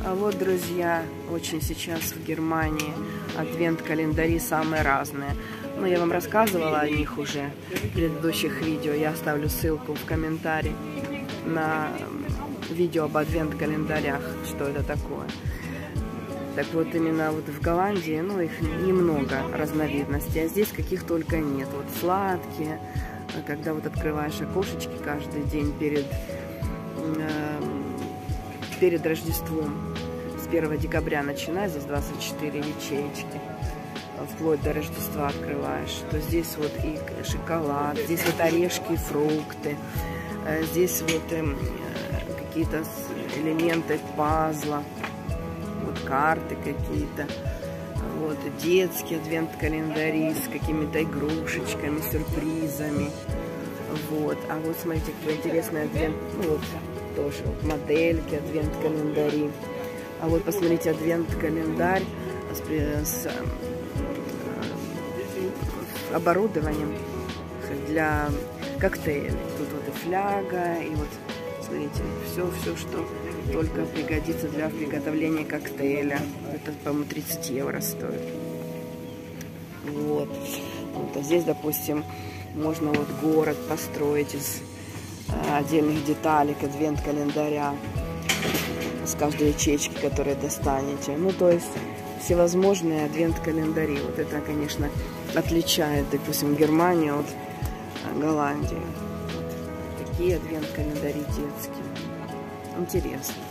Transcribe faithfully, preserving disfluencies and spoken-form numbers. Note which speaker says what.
Speaker 1: А вот, друзья, очень сейчас в Германии адвент-календари самые разные. Ну, я вам рассказывала о них уже в предыдущих видео. Я оставлю ссылку в комментарии на видео об адвент-календарях, что это такое. Так вот, именно вот в Голландии, ну, их немного разновидностей, а здесь каких только нет. Вот сладкие, когда вот открываешь окошечки каждый день перед, э, перед Рождеством, с первого декабря начиная, здесь двадцать четыре ячеечки, вплоть до Рождества открываешь, то здесь вот и шоколад, здесь вот орешки и фрукты, здесь вот э, какие-то элементы пазла, вот карты какие-то, вот детские адвент-календари с какими-то игрушечками, сюрпризами, вот. А вот смотрите, какой интересный адвент, ну вот тоже вот модельки, адвент-календари. А вот посмотрите, адвент-календарь с, с оборудованием для коктейлей. Тут вот и фляга, и вот смотрите, все, все, что только пригодится для приготовления коктейля. Это, по-моему, тридцать евро стоит. Вот. Вот. А здесь, допустим, можно вот город построить из а, отдельных деталей адвент-календаря, с каждой ячейки, которые достанете. Ну, то есть всевозможные адвент-календари. Вот это, конечно, отличает, допустим, Германию от Голландии. Вот такие адвент-календари детские. Интересно.